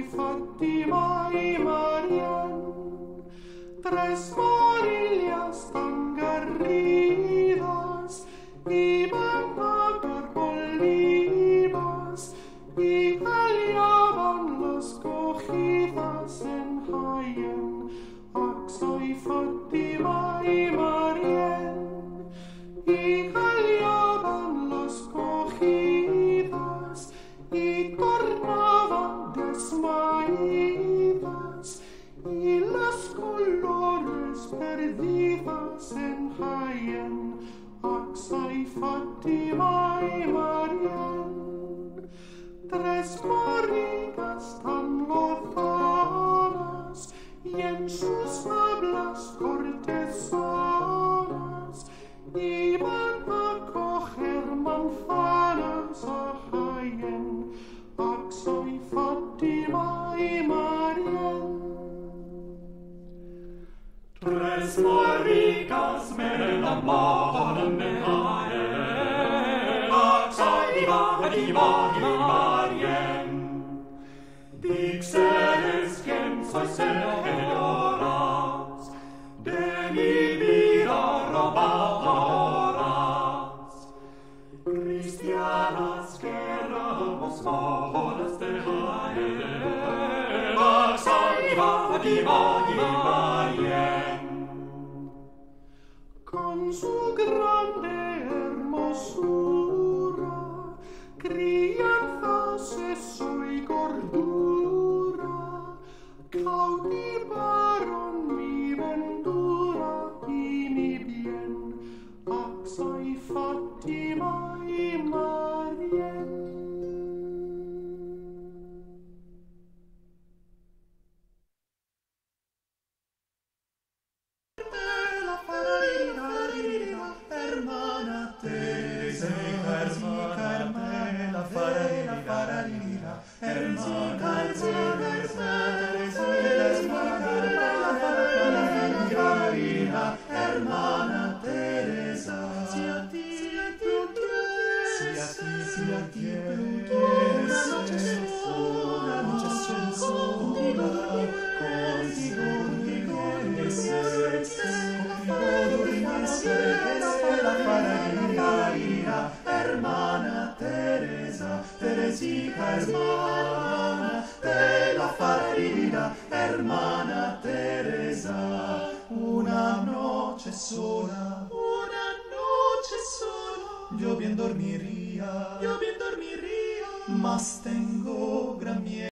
soy Fátima y Marián, tres morillas tan garridas iban a dar olivas y hallaban las cogidas en Jaén. Ach, soy Fátima y Marián, y hallaban las cogidas y tornaban desmaídas y las colores perdidas en Jaén. Ach, soy Fátima y Marián, tres morritas tan lozanas y en sus hablas cortesanas iban a coger manzanas a Jaén. Ach, soy Fátima y Marián. Tres morricas me enamoran de Jaén. Ach, soy Fátima y Marián. Dixeres quien sois señoras, de mi vida robadoras, cristianas que robamos moras de Jaén. Ach, soy Fátima y Marián. Con su grande hermosura, crianza, seso y gordura, cautivaron mi ventura y mi bien. Ach, soy Fátima y Marián. Hermana Teresa, Carmela, Fararira, hermana Teresa, hermana Teresa, si a ti, una noche sola, contigo la Fararira, hermana Teresa, Teresita, hermana de la Fararira, hermana Teresa. Una noche sola, yo bien dormiría, mas tengo gran miedo.